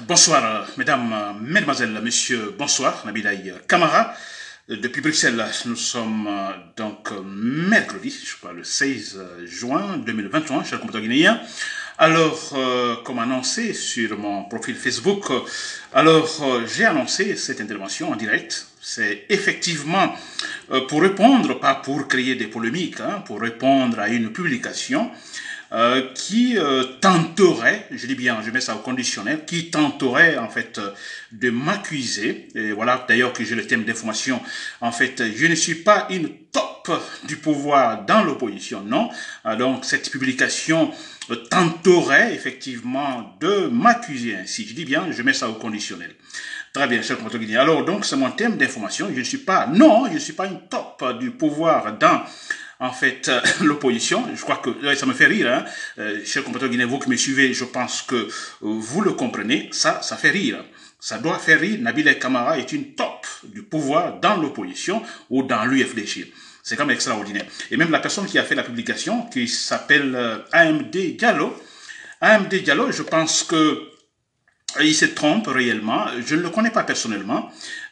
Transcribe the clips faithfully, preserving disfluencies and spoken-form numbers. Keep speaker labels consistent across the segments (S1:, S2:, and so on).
S1: Bonsoir, euh, mesdames, euh, mesdemoiselles, messieurs, bonsoir, Nabilaï Kamara. Euh, Depuis Bruxelles, nous sommes euh, donc euh, mercredi, je crois, le seize juin deux mille vingt et un, chers compatriotes guinéens. Alors, euh, comme annoncé sur mon profil Facebook, euh, alors euh, j'ai annoncé cette intervention en direct. C'est effectivement euh, pour répondre, pas pour créer des polémiques, hein, pour répondre à une publication euh, qui euh, tenterait, je dis bien, je mets ça au conditionnel, qui tenterait en fait euh, de m'accuser. Et voilà d'ailleurs que j'ai le thème d'information. En fait, je ne suis pas une top du pouvoir dans l'opposition, non. Euh, donc cette publication euh, tenterait effectivement de m'accuser ainsi. Je dis bien, je mets ça au conditionnel. Très bien, cher compatriotes guinéens. Alors donc c'est mon thème d'information. Je ne suis pas, non, je ne suis pas une top du pouvoir dans en fait, euh, l'opposition. Je crois que euh, ça me fait rire, hein. Euh, chers compatriotes guinéens, vous qui me suivez, je pense que euh, vous le comprenez, ça, ça fait rire. Ça doit faire rire. Nabil Kamara est une top du pouvoir dans l'opposition ou dans l'U F D G. C'est quand même extraordinaire. Et même la personne qui a fait la publication, qui s'appelle euh, A M D Diallo, A M D Diallo, je pense que il se trompe réellement. Je ne le connais pas personnellement.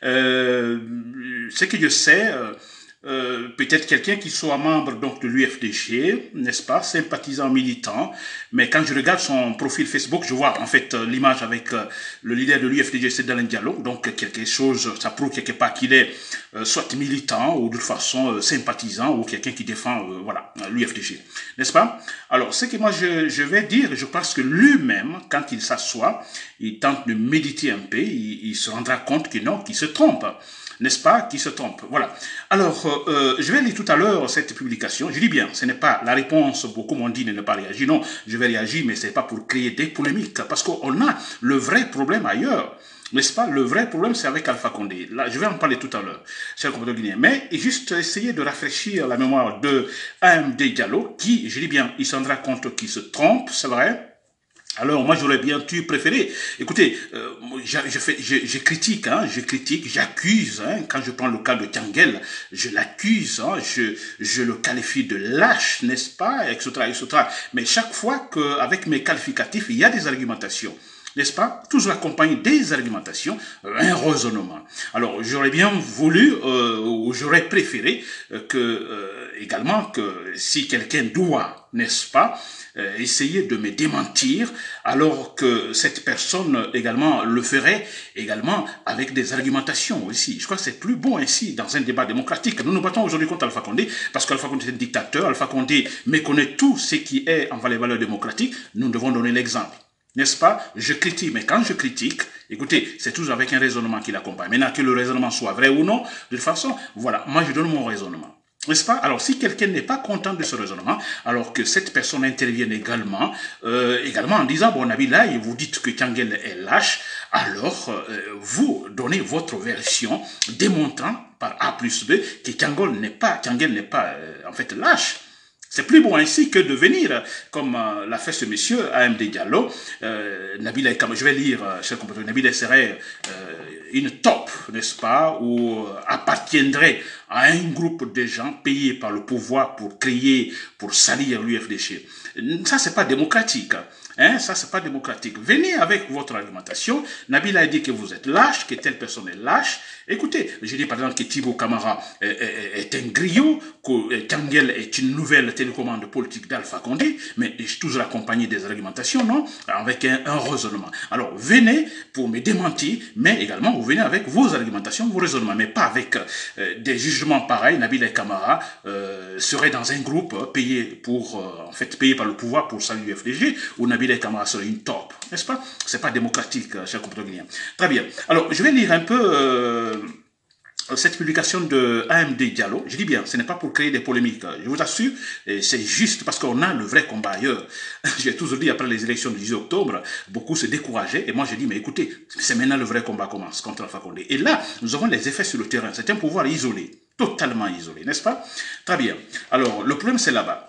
S1: Euh, ce que je sais... Euh, Euh, peut-être quelqu'un qui soit membre donc de l'U F D G, n'est-ce pas, sympathisant, militant, mais quand je regarde son profil Facebook, je vois en fait euh, l'image avec euh, le leader de l'U F D G, c'est Alain Diallo, donc quelque chose, ça prouve quelque part qu'il est euh, soit militant ou de façon euh, sympathisant ou quelqu'un qui défend, euh, voilà, l'U F D G, n'est-ce pas? Alors, ce que moi je, je vais dire, je pense que lui-même, quand il s'assoit, il tente de méditer un peu, il, il se rendra compte que non, qu'il se trompe. N'est-ce pas, qui se trompe. Voilà. Alors, euh, je vais lire tout à l'heure cette publication. Je dis bien, ce n'est pas la réponse, beaucoup m'ont dit de ne pas réagir. Non, je vais réagir, mais ce n'est pas pour créer des polémiques, parce qu'on a le vrai problème ailleurs. N'est-ce pas? Le vrai problème, c'est avec Alpha Condé. Là, je vais en parler tout à l'heure, chers compatriotes guinéens. Mais juste essayer de rafraîchir la mémoire de A M D Diallo, qui, je dis bien, il se rendra compte qu'il se trompe, c'est vrai. Alors, moi, j'aurais bien pu préférer. Écoutez, euh, je, je, fais, je, je critique, hein, je critique, j'accuse. Hein, quand je prends le cas de Tianguel, je l'accuse, hein, je, je le qualifie de lâche, n'est-ce pas, et cetera, et cetera. Mais chaque fois qu'avec mes qualificatifs, il y a des argumentations, n'est-ce pas, toujours accompagné des argumentations, un raisonnement. Alors, j'aurais bien voulu, euh, ou j'aurais préféré euh, que, euh, également, que si quelqu'un doit, n'est-ce pas, Euh, essayer de me démentir, alors que cette personne également le ferait également avec des argumentations aussi. Je crois que c'est plus bon ainsi dans un débat démocratique. Nous nous battons aujourd'hui contre Alpha Condé parce qu'Alpha Condé est un dictateur, Alpha Condé méconnaît tout ce qui est en les valeurs démocratiques. Nous devons donner l'exemple. N'est-ce pas? Je critique, mais quand je critique, écoutez, c'est toujours avec un raisonnement qui l'accompagne. Maintenant, que le raisonnement soit vrai ou non, de toute façon, voilà, moi je donne mon raisonnement. N'est-ce pas? Alors, si quelqu'un n'est pas content de ce raisonnement, alors que cette personne intervienne également, euh, également en disant, bon, Nabila, et vous dites que Tianguel est lâche, alors euh, vous donnez votre version démontrant par A plus B que Tianguel n'est pas, Tianguel n'est pas euh, en fait lâche. C'est plus bon ainsi que de venir, comme euh, l'a fait ce monsieur, A M D Diallo, euh, Nabila, comme je vais lire, euh, cher compatriote, Nabila serait euh, une top, n'est-ce pas, ou euh, appartiendrait à un groupe de gens payés par le pouvoir pour créer, pour salir l'U F D G. Ça, c'est pas démocratique. Hein, ça, c'est pas démocratique. Venez avec votre argumentation. Nabil a dit que vous êtes lâche, que telle personne est lâche. Écoutez, je dis par exemple que Thibaut Camara est, est, est un griot, que Tianguel est une nouvelle télécommande politique d'Alpha Condé, mais je suis toujours accompagné des argumentations, non? Avec un, un raisonnement. Alors, venez pour me démentir, mais également, vous venez avec vos argumentations, vos raisonnements, mais pas avec euh, des jugements pareils. Nabil Camara euh, serait dans un groupe euh, payé pour, euh, en fait, payé par le pouvoir pour saluer l'U F D G, ou Nabil Nabil Kamara serait une top, n'est-ce pas? C'est pas démocratique, chers compatriotes guinéens. Très bien. Alors, je vais lire un peu euh, cette publication de A M D Diallo. Je dis bien, ce n'est pas pour créer des polémiques. Je vous assure, c'est juste parce qu'on a le vrai combat ailleurs. J'ai toujours dit, après les élections du dix octobre, beaucoup se décourageaient. Et moi, j'ai dit, mais écoutez, c'est maintenant le vrai combat commence contre Alpha Condé. Et là, nous avons les effets sur le terrain. C'est un pouvoir isolé, totalement isolé, n'est-ce pas? Très bien. Alors, le problème, c'est là-bas.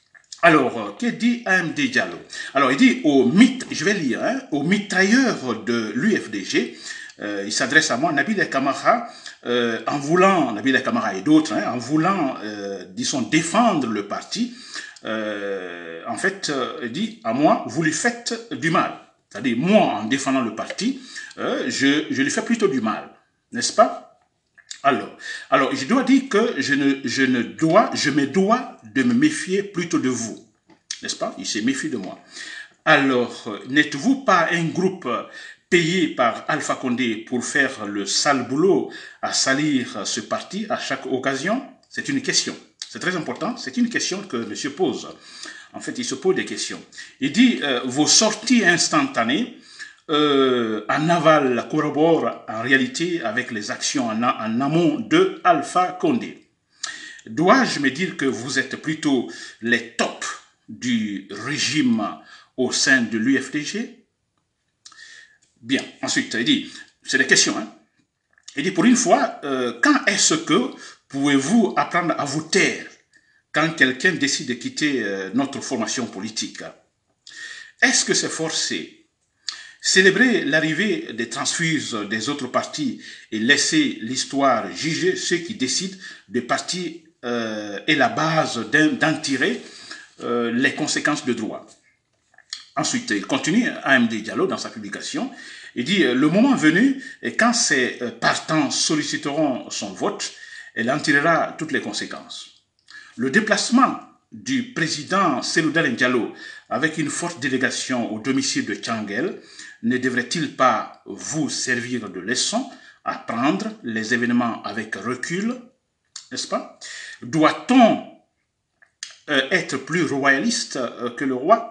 S1: Alors, que dit A M D Diallo? Alors, il dit au mythe, je vais lire, hein, aux mitrailleurs de l'U F D G, euh, il s'adresse à moi, Nabil Kamara, euh, en voulant, Nabil Kamara et d'autres, hein, en voulant, euh, disons, défendre le parti, euh, en fait, euh, il dit à moi, vous lui faites du mal. c'est-à-dire moi, en défendant le parti, euh, je, je lui fais plutôt du mal, n'est-ce pas? Alors, alors, je dois dire que je ne, je ne dois, je me dois de me méfier plutôt de vous, n'est-ce pas? Il se méfie de moi. Alors, n'êtes-vous pas un groupe payé par Alpha Condé pour faire le sale boulot à salir ce parti à chaque occasion? C'est une question. C'est très important. C'est une question que monsieur pose. En fait, il se pose des questions. Il dit, euh, vos sorties instantanées euh, en aval corroborent en réalité avec les actions en, en amont de Alpha Condé. Dois-je me dire que vous êtes plutôt les tops du régime au sein de l'U F D G? Bien, ensuite, il dit, c'est des questions, hein. Il dit, pour une fois, euh, quand est-ce que pouvez-vous apprendre à vous taire quand quelqu'un décide de quitter euh, notre formation politique? Est-ce que c'est forcé? Célébrer l'arrivée des transfuges des autres partis et laisser l'histoire juger ceux qui décident de partir euh, est la base d'en tirer euh, les conséquences de droit. Ensuite, il continue, A M D Diallo, dans sa publication, il dit, le moment venu, et quand ces partants solliciteront son vote, elle en tirera toutes les conséquences. Le déplacement du président Cellou Dalein Diallo avec une forte délégation au domicile de Thiangel ne devrait-il pas vous servir de leçon à prendre les événements avec recul, n'est-ce pas? Doit-on euh, être plus royaliste euh, que le roi?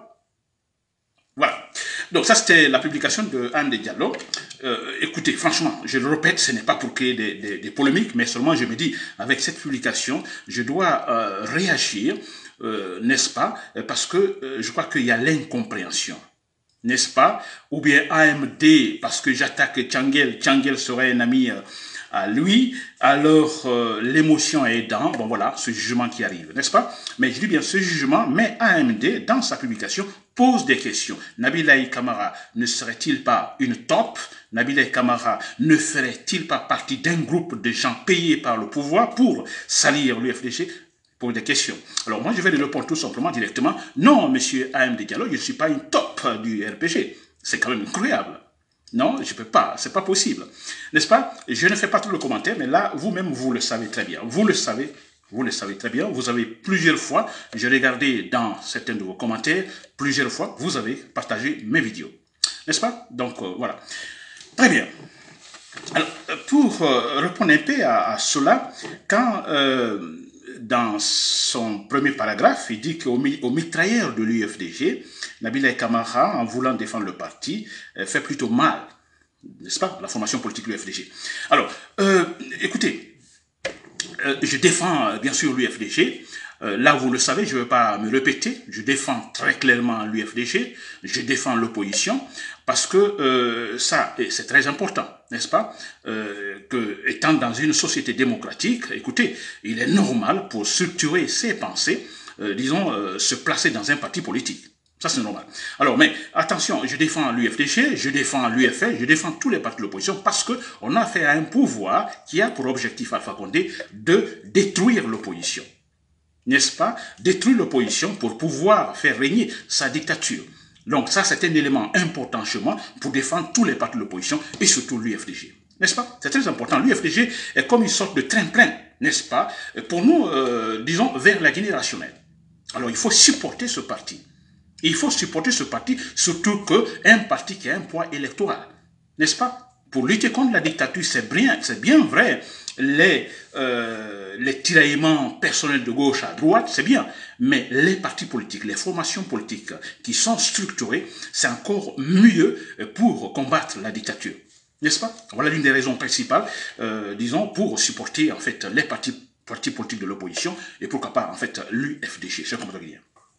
S1: Voilà. Donc ça, c'était la publication de A M D Diallo. Euh, écoutez, franchement, je le répète, ce n'est pas pour créer des, des, des polémiques, mais seulement je me dis, avec cette publication, je dois euh, réagir, euh, n'est-ce pas? Parce que euh, je crois qu'il y a l'incompréhension, n'est-ce pas? Ou bien A M D, parce que j'attaque Thiangel, Thiangel serait un ami euh, à lui, alors euh, l'émotion est aidant, bon voilà, ce jugement qui arrive, n'est-ce pas? Mais je dis bien ce jugement, mais A M D, dans sa publication, pose des questions. Nabilaï Kamara ne serait-il pas une top? Nabilaï Kamara ne ferait-il pas partie d'un groupe de gens payés par le pouvoir pour salir l'U F D G? Pose des questions. Alors moi, je vais lui répondre tout simplement directement, non, monsieur A M D Diallo, je ne suis pas une top du R P G. C'est quand même incroyable. Non, je ne peux pas, c'est pas possible. N'est-ce pas? Je ne fais pas tout le commentaire, mais là, vous-même, vous le savez très bien. Vous le savez, vous le savez très bien. Vous avez plusieurs fois, j'ai regardé dans certains de vos commentaires, plusieurs fois, vous avez partagé mes vidéos. N'est-ce pas? Donc, euh, voilà. Très bien. Alors, pour euh, répondre un peu à, à cela, quand... Euh, dans son premier paragraphe, il dit qu'au au mitrailleur de l'U F D G, Nabilaï Kamara, en voulant défendre le parti, fait plutôt mal, n'est-ce pas, la formation politique de l'U F D G. Alors, euh, écoutez, euh, je défends bien sûr l'U F D G. Euh, là, vous le savez, je ne vais pas me répéter. Je défends très clairement l'U F D G. Je défends l'opposition parce que euh, ça, c'est très important, n'est-ce pas? euh, que, étant dans une société démocratique, écoutez, il est normal pour structurer ses pensées, euh, disons, euh, se placer dans un parti politique. Ça, c'est normal. Alors, mais attention, je défends l'U F D G, je défends l'U F L, je défends tous les partis de l'opposition parce qu'on a affaire à un pouvoir qui a pour objectif, Alpha Condé, de détruire l'opposition. N'est-ce pas? Détruire l'opposition pour pouvoir faire régner sa dictature. Donc ça, c'est un élément important chez moi pour défendre tous les partis de l'opposition et surtout l'U F D G. N'est-ce pas? C'est très important. L'U F D G est comme une sorte de tremplin, n'est-ce pas? Pour nous, euh, disons, vers la Guinée rationnelle. Alors, il faut supporter ce parti. Il faut supporter ce parti, surtout qu'un parti qui a un poids électoral. N'est-ce pas? Pour lutter contre la dictature, c'est bien, c'est bien vrai. Les, euh, les tiraillements personnels de gauche à droite, c'est bien. Mais les partis politiques, les formations politiques qui sont structurées, c'est encore mieux pour combattre la dictature. N'est-ce pas? Voilà l'une des raisons principales, euh, disons, pour supporter en fait les partis, partis politiques de l'opposition et pourquoi pas en fait l'U F D G. C'est comme ça qu'il y a.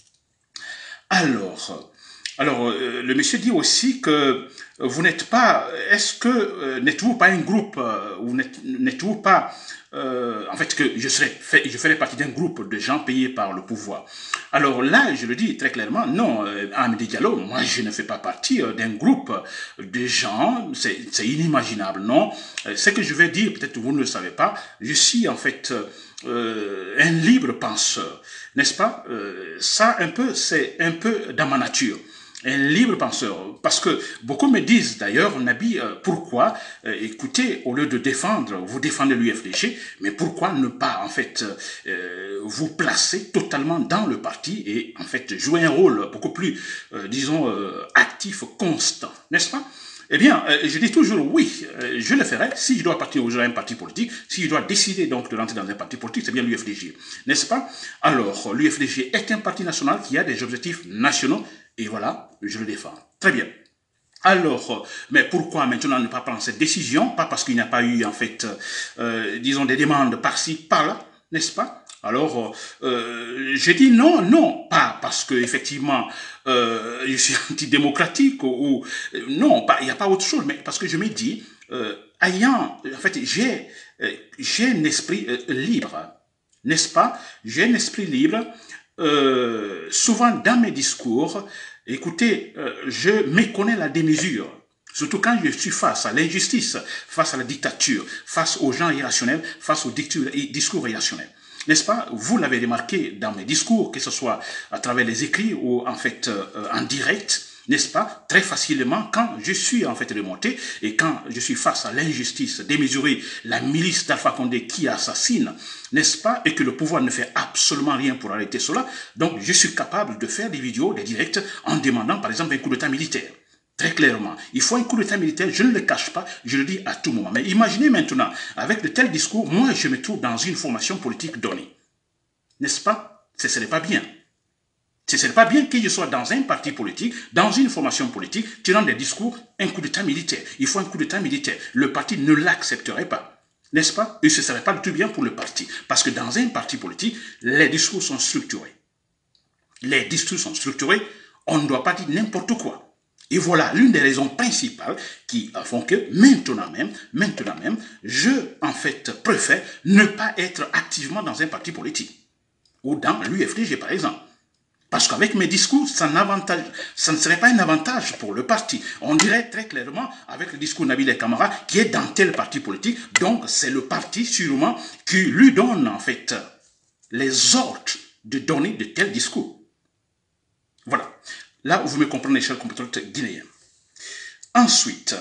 S1: Alors, alors euh, le monsieur dit aussi que vous n'êtes pas, est-ce que euh, n'êtes-vous pas un groupe, euh, ou n'êtes-vous pas, euh, en fait, que je serais, fait, je ferais partie d'un groupe de gens payés par le pouvoir. Alors là, je le dis très clairement, non, euh, A M D Diallo, moi je ne fais pas partie euh, d'un groupe de gens, c'est inimaginable, non. Euh, ce que je vais dire, peut-être vous ne le savez pas, je suis en fait euh, un libre penseur, n'est-ce pas? euh, Ça, un peu, c'est un peu dans ma nature. un libre penseur. Parce que beaucoup me disent d'ailleurs, Nabi, euh, pourquoi, euh, écoutez, au lieu de défendre, vous défendez l'U F D G, mais pourquoi ne pas en fait euh, vous placer totalement dans le parti et en fait jouer un rôle beaucoup plus, euh, disons, euh, actif, constant, n'est-ce pas? Eh bien, euh, je dis toujours oui, euh, je le ferai si je dois partir aujourd'hui un parti politique, si je dois décider donc de rentrer dans un parti politique, c'est bien l'U F D G, n'est-ce pas? Alors, l'U F D G est un parti national qui a des objectifs nationaux et voilà, je le défends. Très bien. Alors, mais pourquoi maintenant ne pas prendre cette décision? Pas parce qu'il n'y a pas eu en fait, euh, disons, des demandes par-ci, par-là, n'est-ce pas? Alors, euh, j'ai dit non, non, pas parce que effectivement euh, je suis antidémocratique ou, ou non, pas, il n'y a pas autre chose, mais parce que je me dis, euh, ayant, en fait, j'ai, euh, j'ai un esprit euh, libre, n'est-ce pas? J'ai un esprit libre. Euh, souvent dans mes discours, écoutez, euh, je méconnais la démesure. Surtout quand je suis face à l'injustice, face à la dictature, face aux gens irrationnels, face aux discours irrationnels. N'est-ce pas? Vous l'avez remarqué dans mes discours, que ce soit à travers les écrits ou en fait euh, en direct, n'est-ce pas? Très facilement, quand je suis en fait remonté et quand je suis face à l'injustice démesurée, la milice d'Alpha Condé qui assassine, n'est-ce pas? Et que le pouvoir ne fait absolument rien pour arrêter cela, donc je suis capable de faire des vidéos, des directs, en demandant par exemple un coup d'état militaire. Très clairement, il faut un coup d'état militaire, je ne le cache pas, je le dis à tout moment. Mais imaginez maintenant, avec de tels discours, moi je me trouve dans une formation politique donnée. N'est-ce pas? Ce ne serait pas bien. Ce ne serait pas bien que je sois dans un parti politique, dans une formation politique, tirant des discours, un coup d'état militaire. Il faut un coup d'état militaire. Le parti ne l'accepterait pas. N'est-ce pas? Et ce ne serait pas du tout bien pour le parti. Parce que dans un parti politique, les discours sont structurés. Les discours sont structurés, on ne doit pas dire n'importe quoi. Et voilà l'une des raisons principales qui font que maintenant même, maintenant même, je, en fait, préfère ne pas être activement dans un parti politique. Ou dans l'U F D G, par exemple. Parce qu'avec mes discours, ça, ça ne serait pas un avantage pour le parti. On dirait très clairement, avec le discours Nabil Camara, qui est dans tel parti politique, donc c'est le parti, sûrement, qui lui donne, en fait, les ordres de donner de tels discours. Voilà. Là, vous me comprenez, chers compatriotes guinéens. Ensuite,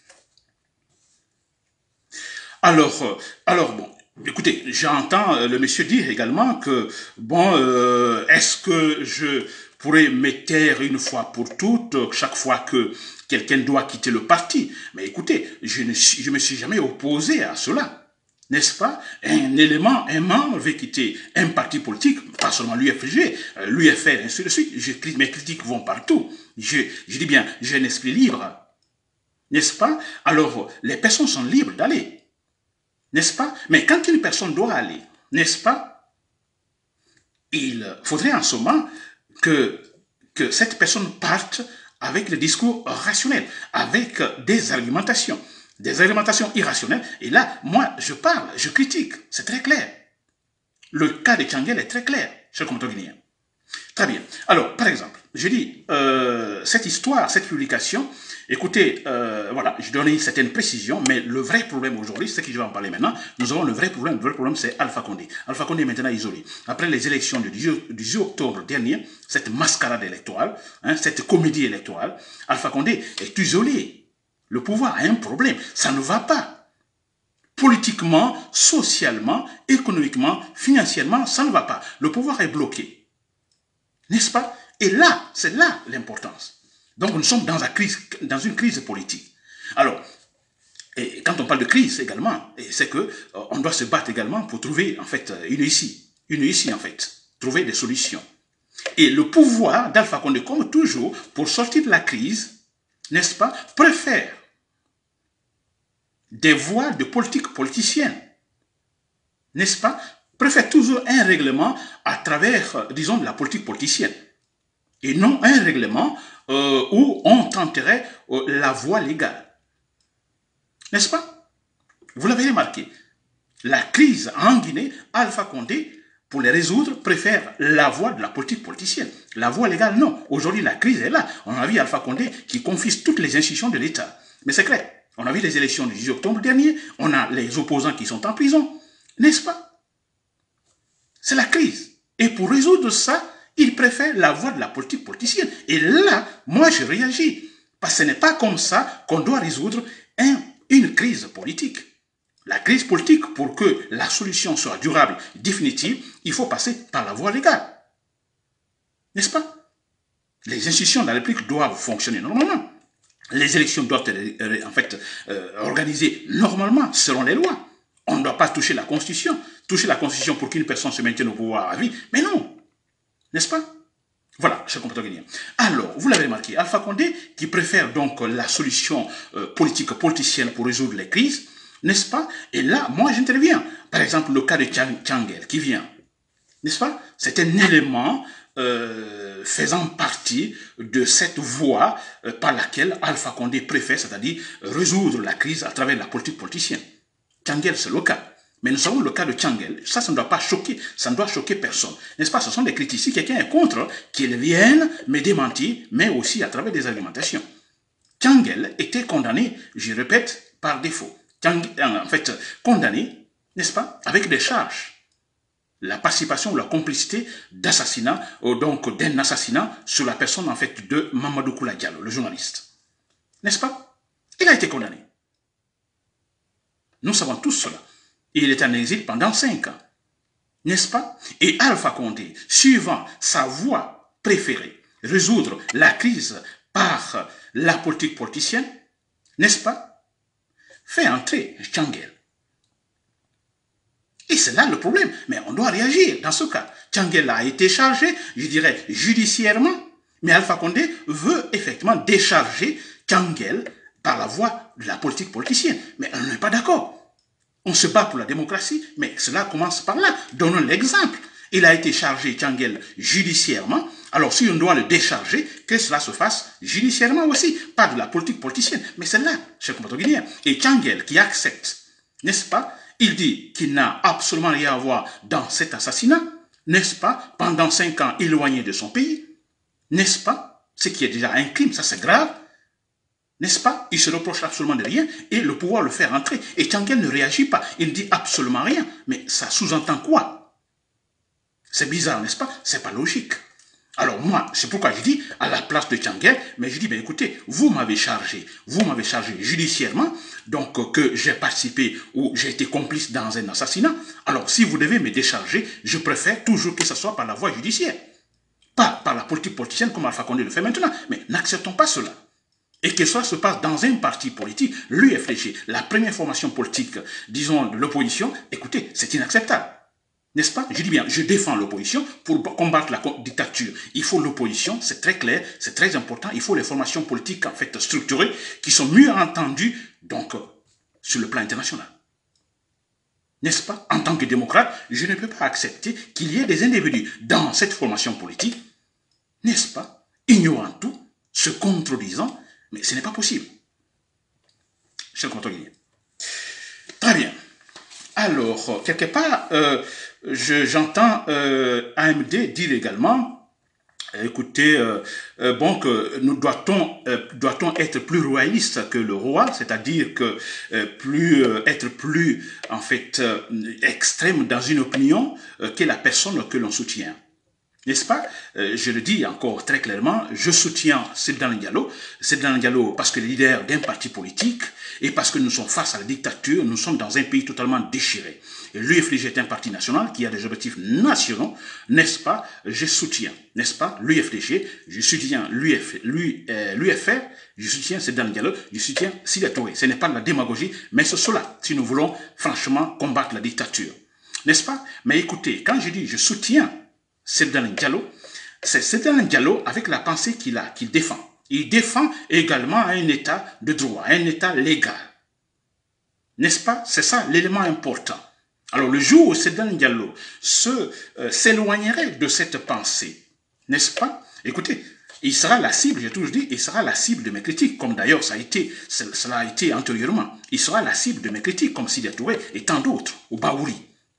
S1: alors, alors bon, écoutez, j'entends le monsieur dire également que, bon, euh, est-ce que je pourrais me taire une fois pour toutes, chaque fois que quelqu'un doit quitter le parti? Mais écoutez, je ne je me suis jamais opposé à cela. N'est-ce pas? Un élément, un membre veut quitter un parti politique, pas seulement l'U F G, l'U F R, ainsi de suite. Je, mes critiques vont partout. Je, je dis bien, j'ai un esprit libre. N'est-ce pas? Alors, les personnes sont libres d'aller. N'est-ce pas? Mais quand une personne doit aller, n'est-ce pas? Il faudrait en ce moment que, que cette personne parte avec le discours rationnel, avec des argumentations. Des argumentations irrationnelles, et là, moi, je parle, je critique, c'est très clair. Le cas de Tianguel est très clair, cher compatriote guinéen. Très bien. Alors, par exemple, je dis, euh, cette histoire, cette publication, écoutez, euh, voilà, je donne une certaine précision, mais le vrai problème aujourd'hui, c'est ce que je vais en parler maintenant, nous avons le vrai problème, le vrai problème, c'est Alpha Condé. Alpha Condé est maintenant isolé. Après les élections du dix octobre dernier, cette mascarade électorale, hein, cette comédie électorale, Alpha Condé est isolé. Le pouvoir a un problème, ça ne va pas. Politiquement, socialement, économiquement, financièrement, ça ne va pas. Le pouvoir est bloqué. N'est-ce pas? Et là, c'est là l'importance. Donc nous sommes dans, la crise, dans une crise politique. Alors, et quand on parle de crise également, c'est que euh, on doit se battre également pour trouver en fait une issue. Une issue en fait. Trouver des solutions. Et le pouvoir d'Alpha Condé, comme toujours, pour sortir de la crise, n'est-ce pas, préfère des voies de politique politicienne, n'est-ce pas, préfère toujours un règlement à travers, disons, de la politique politicienne, et non un règlement euh, où on tenterait euh, la voie légale. N'est-ce pas? Vous l'avez remarqué, la crise en Guinée, Alpha Condé, pour les résoudre, préfère la voie de la politique politicienne. La voie légale, non. Aujourd'hui, la crise est là. On a vu Alpha Condé qui confisque toutes les institutions de l'État. Mais c'est clair. On a vu les élections du dix octobre dernier. On a les opposants qui sont en prison. N'est-ce pas? C'est la crise. Et pour résoudre ça, Il préfère la voie de la politique politicienne. Et là, moi, je réagis. Parce que ce n'est pas comme ça qu'on doit résoudre un, une crise politique. La crise politique, pour que la solution soit durable, définitive, il faut passer par la voie légale. N'est-ce pas? Les institutions de la République doivent fonctionner normalement. Les élections doivent être en fait euh, organisées normalement, selon les lois. On ne doit pas toucher la Constitution. Toucher la Constitution pour qu'une personne se maintienne au pouvoir à vie. Mais non. N'est-ce pas? Voilà, chers compatriotes guinéens. Alors, vous l'avez remarqué, Alpha Condé, qui préfère donc la solution euh, politique politicienne pour résoudre les crises, n'est-ce pas? Et là, moi, j'interviens. Par exemple, le cas de Tchangel qui vient. N'est-ce pas? C'est un élément euh, faisant partie de cette voie euh, par laquelle Alpha Condé préfère, c'est-à-dire résoudre la crise à travers la politique politicienne. Tchangel, c'est le cas. Mais nous savons le cas de Tchangel, ça, ça ne doit pas choquer, ça ne doit choquer personne. N'est-ce pas? Ce sont des critiques. Si quelqu'un est contre, qu'ils viennent me démentir, mais aussi à travers des argumentations. Tchangel était condamné, je répète, par défaut. Tchangel, en fait, condamné, n'est-ce pas, avec des charges. La participation ou la complicité d'assassinat, donc d'un assassinat sur la personne, en fait, de Mamadou Koula Diallo, le journaliste. N'est-ce pas? Il a été condamné. Nous savons tous cela. Il est en exil pendant cinq ans. N'est-ce pas? Et Alpha Condé, suivant sa voie préférée, résoudre la crise par la politique politicienne, n'est-ce pas? Fait entrer Tchangel. Et c'est là le problème. Mais on doit réagir dans ce cas. Tchangel a été chargé, je dirais, judiciairement, mais Alpha Condé veut effectivement décharger Tchangel par la voie de la politique politicienne. Mais on n'est pas d'accord. On se bat pour la démocratie, mais cela commence par là. Donnons l'exemple. Il a été chargé, Tchangel, judiciairement. Alors, si on doit le décharger, que cela se fasse judiciairement aussi, pas de la politique politicienne. Mais c'est là, chers compatriotes guinéens. Et Tchangel, qui accepte, n'est-ce pas? Il dit qu'il n'a absolument rien à voir dans cet assassinat, n'est-ce pas? Pendant cinq ans éloigné de son pays, n'est-ce pas? Ce qui est déjà un crime, ça c'est grave. N'est-ce pas? Il se reproche absolument de rien et le pouvoir le fait rentrer. Et Tchangel ne réagit pas. Il ne dit absolument rien. Mais ça sous-entend quoi? C'est bizarre, n'est-ce pas? C'est pas logique. Alors moi, c'est pourquoi je dis à la place de Tchangel, mais je dis, ben écoutez, vous m'avez chargé, vous m'avez chargé judiciairement, donc euh, que j'ai participé ou j'ai été complice dans un assassinat. Alors si vous devez me décharger, je préfère toujours que ce soit par la voie judiciaire. Pas par la politique politicienne comme Alpha Condé le fait maintenant. Mais n'acceptons pas cela. Et que cela se passe dans un parti politique, l'U F D G, la première formation politique, disons, de l'opposition, écoutez, c'est inacceptable. N'est-ce pas? Je dis bien, je défends l'opposition pour combattre la dictature. Il faut l'opposition, c'est très clair, c'est très important. Il faut les formations politiques, en fait, structurées, qui sont mieux entendues, donc, sur le plan international. N'est-ce pas? En tant que démocrate, je ne peux pas accepter qu'il y ait des individus dans cette formation politique, n'est-ce pas? Ignorant tout, se contredisant, mais ce n'est pas possible. Chers compatriotes guinéens. Très bien. Alors, quelque part, euh, j'entends euh, A M D dire également, écoutez, euh, euh, bon, que nous doit-on euh, doit-on être plus royaliste que le roi, c'est-à-dire que euh, plus euh, être plus en fait euh, extrême dans une opinion euh, que la personne que l'on soutient. N'est-ce pas? euh, Je le dis encore très clairement, je soutiens Seydina Diallo. Seydina Diallo parce que le leader d'un parti politique et parce que nous sommes face à la dictature, nous sommes dans un pays totalement déchiré. Et l'U F D G est un parti national qui a des objectifs nationaux, n'est-ce pas? Je soutiens, n'est-ce pas, l'U F D G, je soutiens l'U F R, je soutiens Seydina Diallo, je soutiens Sidya Touré. Ce n'est pas de la démagogie, mais c'est cela, si nous voulons franchement combattre la dictature. N'est-ce pas? Mais écoutez, quand je dis je soutiens Seydina Diallo, c'est Seydina Diallo avec la pensée qu'il a, qu'il défend. Il défend également un état de droit, un état légal. N'est-ce pas? C'est ça l'élément important. Alors le jour où Seydina Diallo se, euh, s'éloignerait de cette pensée, n'est-ce pas? Écoutez, il sera la cible, j'ai toujours dit, il sera la cible de mes critiques, comme d'ailleurs ça a été, cela a été antérieurement. Il sera la cible de mes critiques, comme Sidya Touré et tant d'autres, ou Baouri.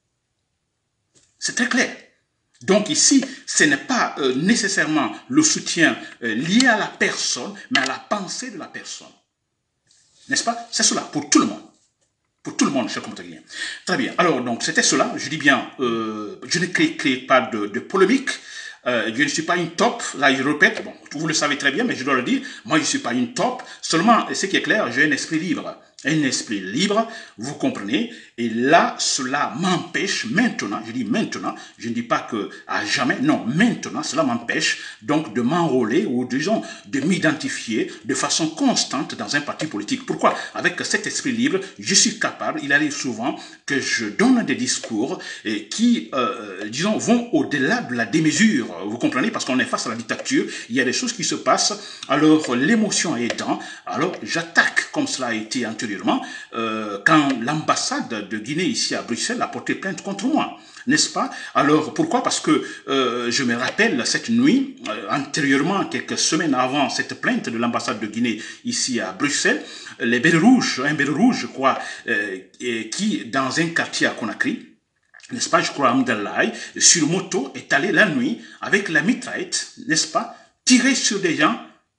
S1: C'est très clair. Donc ici, ce n'est pas euh, nécessairement le soutien euh, lié à la personne, mais à la pensée de la personne. N'est-ce pas? C'est cela, pour tout le monde. Pour tout le monde, chers compatriotes. Très bien. Alors, donc, c'était cela. Je dis bien, euh, je ne crée, crée pas de, de polémique. Euh, je ne suis pas une top, là je répète, bon, vous le savez très bien, mais je dois le dire, moi je ne suis pas une top, seulement, ce qui est clair, j'ai un esprit libre. Un esprit libre, vous comprenez, et là, cela m'empêche maintenant, je dis maintenant, je ne dis pas que à jamais, non, maintenant, cela m'empêche donc de m'enrôler ou disons de m'identifier de façon constante dans un parti politique. Pourquoi? Avec cet esprit libre, je suis capable, il arrive souvent que je donne des discours et qui, euh, disons, vont au-delà de la démesure, vous comprenez, parce qu'on est face à la dictature, il y a des choses qui se passent, alors l'émotion aidant, alors j'attaque, comme cela a été antérieurement, Euh, quand l'ambassade de Guinée ici à Bruxelles a porté plainte contre moi, n'est-ce pas? Alors pourquoi? Parce que euh, je me rappelle cette nuit, euh, antérieurement, quelques semaines avant cette plainte de l'ambassade de Guinée ici à Bruxelles, les bérets rouges, un béret rouge, je crois, euh, et, qui dans un quartier à Conakry, n'est-ce pas, je crois à Mdalaï, sur moto, est allé la nuit avec la mitraillette, n'est-ce pas, tirer sur des gens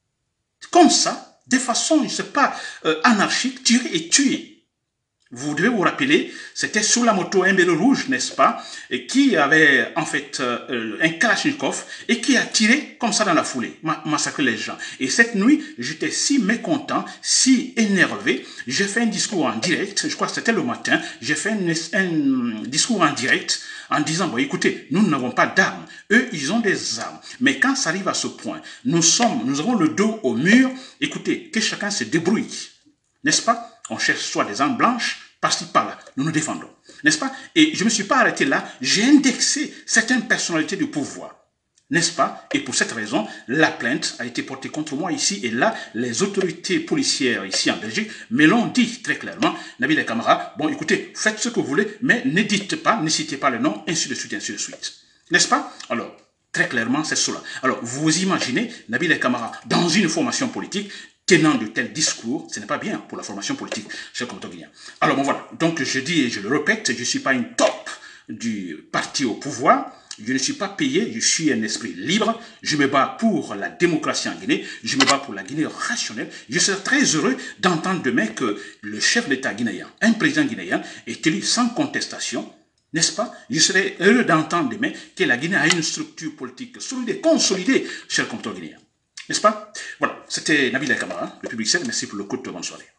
S1: comme ça, de façon, je ne sais pas, euh, anarchique, tirer et tuer. Vous devez vous rappeler, c'était sur la moto un béret rouge, n'est-ce pas, et qui avait en fait euh, un Kalachnikov et qui a tiré comme ça dans la foulée, ma massacré les gens. Et cette nuit, j'étais si mécontent, si énervé, j'ai fait un discours en direct, je crois que c'était le matin, j'ai fait un, un discours en direct en disant, bon, écoutez, nous n'avons pas d'armes, eux, ils ont des armes. Mais quand ça arrive à ce point, nous sommes, nous avons le dos au mur, écoutez, que chacun se débrouille, n'est-ce pas? On cherche soit des armes blanches, par-ci, par-là, nous nous défendons, n'est-ce pas? Et je ne me suis pas arrêté là, j'ai indexé certaines personnalités du pouvoir, n'est-ce pas? Et pour cette raison, la plainte a été portée contre moi ici, et là, les autorités policières ici en Belgique me l'ont dit très clairement, Nabil Camara, bon, écoutez, faites ce que vous voulez, mais ne dites pas, ne citez pas le nom, ainsi de suite, ainsi de suite. N'est-ce pas? Alors, très clairement, c'est cela. Alors, vous imaginez, Nabil Camara, dans une formation politique, tenant de tels discours, ce n'est pas bien pour la formation politique, cher Guinéen. Alors bon voilà, donc je dis et je le répète, je ne suis pas une top du parti au pouvoir, je ne suis pas payé, je suis un esprit libre, je me bats pour la démocratie en Guinée, je me bats pour la Guinée rationnelle, je serai très heureux d'entendre demain que le chef d'État guinéen, un président guinéen, est élu sans contestation, n'est-ce pas? Je serais heureux d'entendre demain que la Guinée a une structure politique solide et consolidée, cher compteur guinéen. N'est-ce pas? Voilà, c'était Nabil Camara, le Public Merci pour le coup de bonne soirée.